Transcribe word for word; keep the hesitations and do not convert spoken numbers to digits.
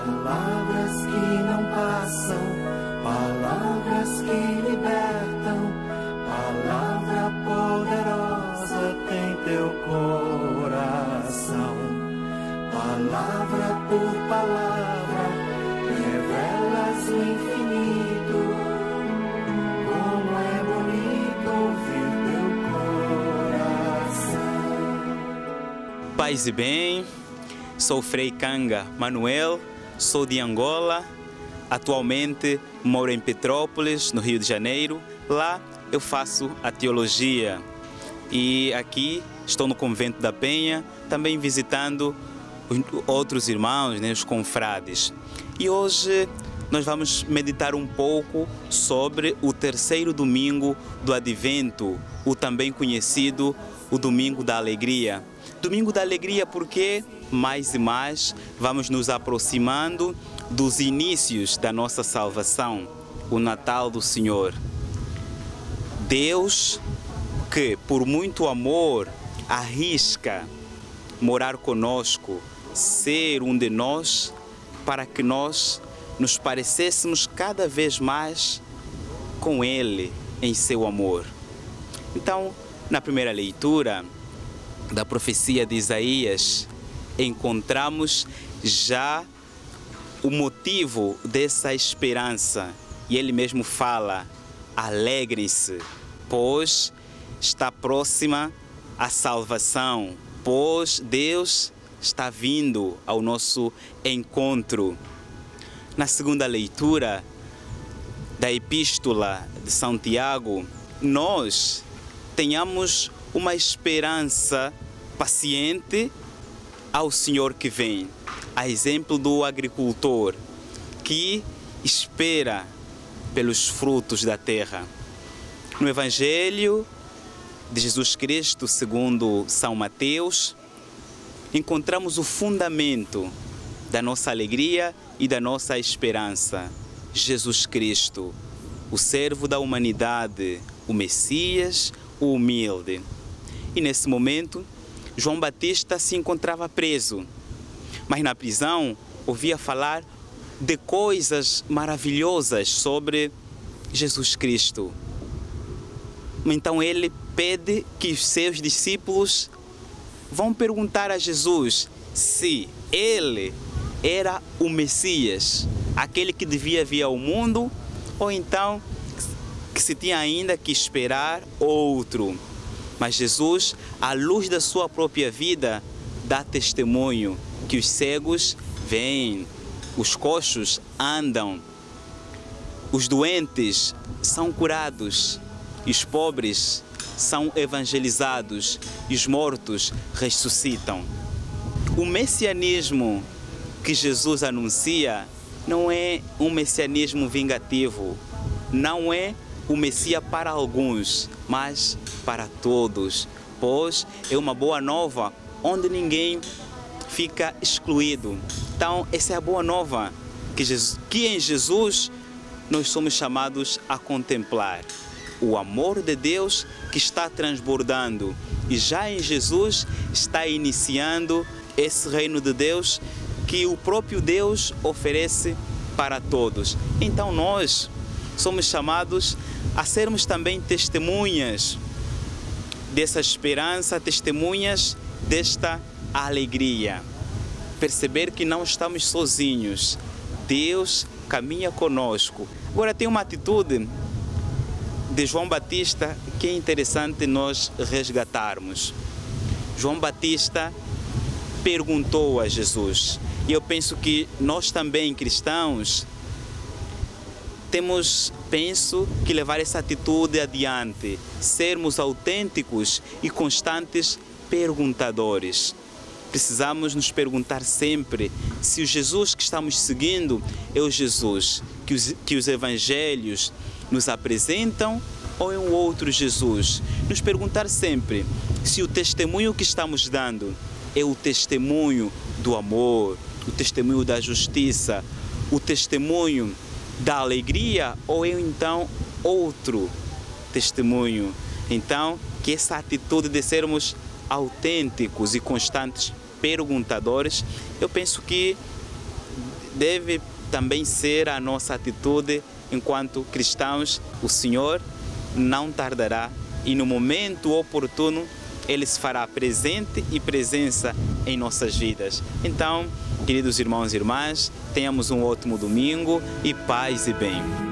Palavras que não passam, palavras que libertam, palavra poderosa tem teu coração. Palavra por palavra, revelas o infinito. Como é bonito ouvir teu coração. Paz e bem, sou Frei Kanga Manuel, sou de Angola, atualmente moro em Petrópolis, no Rio de Janeiro. Lá eu faço a teologia e aqui estou no Convento da Penha, também visitando outros irmãos, né, os confrades. E hoje nós vamos meditar um pouco sobre o terceiro domingo do Advento, o também conhecido o Domingo da Alegria. Domingo da Alegria porque mais e mais vamos nos aproximando dos inícios da nossa salvação, o Natal do Senhor. Deus, que por muito amor arrisca morar conosco, ser um de nós, para que nós nos parecêssemos cada vez mais com Ele em seu amor. Então, na primeira leitura da profecia de Isaías, encontramos já o motivo dessa esperança. E ele mesmo fala: alegrem-se, pois está próxima a salvação, pois Deus está vindo ao nosso encontro. Na segunda leitura da Epístola de São Tiago, nós tenhamos uma esperança paciente ao Senhor que vem, a exemplo do agricultor que espera pelos frutos da terra. No Evangelho de Jesus Cristo, segundo São Mateus, encontramos o fundamento da nossa alegria e da nossa esperança. Jesus Cristo, o servo da humanidade, o Messias, o humilde. E nesse momento, João Batista se encontrava preso, mas na prisão ouvia falar de coisas maravilhosas sobre Jesus Cristo. Então ele pede que os seus discípulos vão perguntar a Jesus se ele era o Messias, aquele que devia vir ao mundo, ou então que se tinha ainda que esperar outro. Mas Jesus, à luz da sua própria vida, dá testemunho que os cegos veem, os coxos andam, os doentes são curados, e os pobres são evangelizados, e os mortos ressuscitam. O messianismo que Jesus anuncia não é um messianismo vingativo, não é o Messias para alguns, mas para todos, pois é uma boa nova onde ninguém fica excluído. Então, essa é a boa nova que, Jesus, que em Jesus nós somos chamados a contemplar. O amor de Deus que está transbordando, e já em Jesus está iniciando esse reino de Deus que o próprio Deus oferece para todos. Então nós somos chamados a sermos também testemunhas dessa esperança, testemunhas desta alegria. Perceber que não estamos sozinhos. Deus caminha conosco. Agora tem uma atitude de João Batista que é interessante nós resgatarmos. João Batista perguntou a Jesus. E eu penso que nós também, cristãos, temos, penso, que levar essa atitude adiante, sermos autênticos e constantes perguntadores. Precisamos nos perguntar sempre se o Jesus que estamos seguindo é o Jesus que os, que os evangelhos nos apresentam ou é um outro Jesus. Nos perguntar sempre se o testemunho que estamos dando é o testemunho do amor, o testemunho da justiça, o testemunho da alegria ou é então outro testemunho. Então, que essa atitude de sermos autênticos e constantes perguntadores, eu penso que deve também ser a nossa atitude enquanto cristãos. O Senhor não tardará e no momento oportuno Ele se fará presente e presença em nossas vidas. Então, queridos irmãos e irmãs, tenhamos um ótimo domingo e paz e bem.